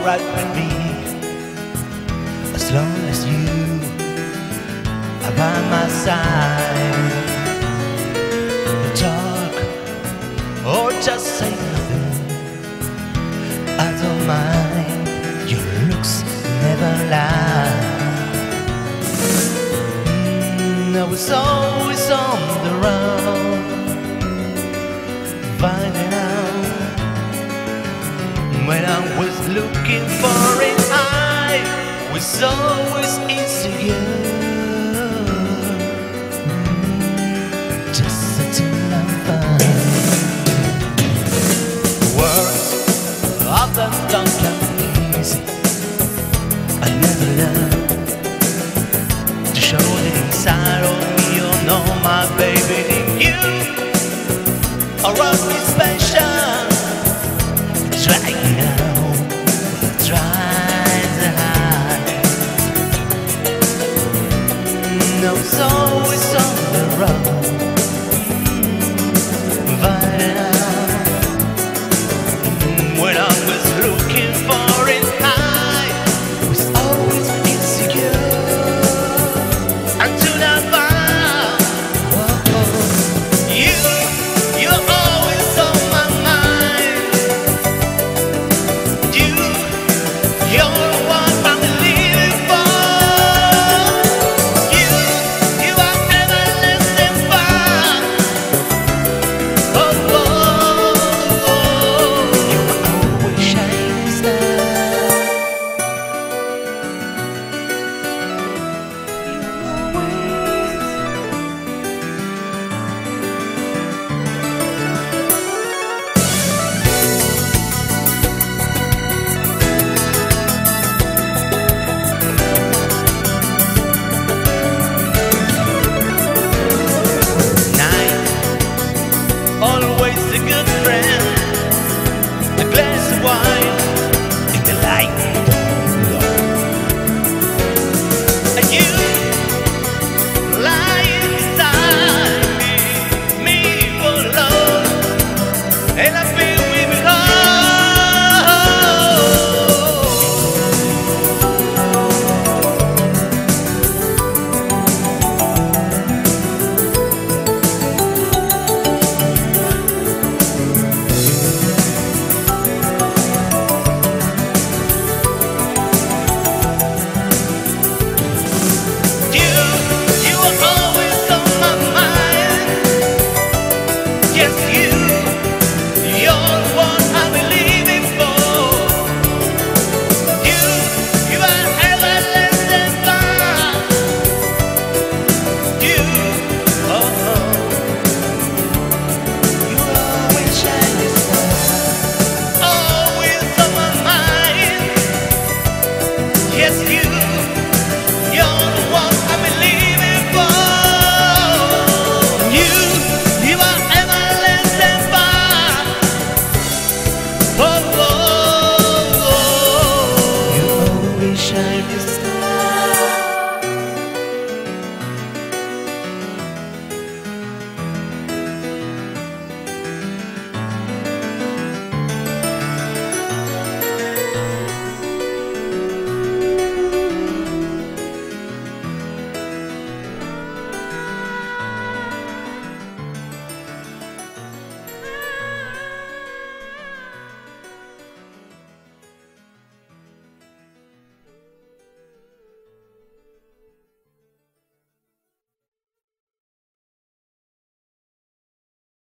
alright with me, as long as you are by my side. Talk or just say nothing, I don't mind. Your looks never lie. I was always on the run, finding out when I was looking for it. I was always insecure, just until I found words often don't come easy. I never learned to show the inside of me. You know, my baby, you are always special. Try it out, try to hide. No, it's always on the run, find it out. When I was looking for it, I was always insecure until I found you. You're always on my mind. You're what I'm living for. You are everlasting fire. Oh, you are always shining star. Always a good friend, a glass of wine in the light low. And you lying beside me for love, and I feel we belong. You are always on my mind. Yes, you're what I'm believing for. You are everlasting fire. You always shining star. Always on my mind. Yes, you're what I'm believing for. You are everlasting fire. Oh, you always shine.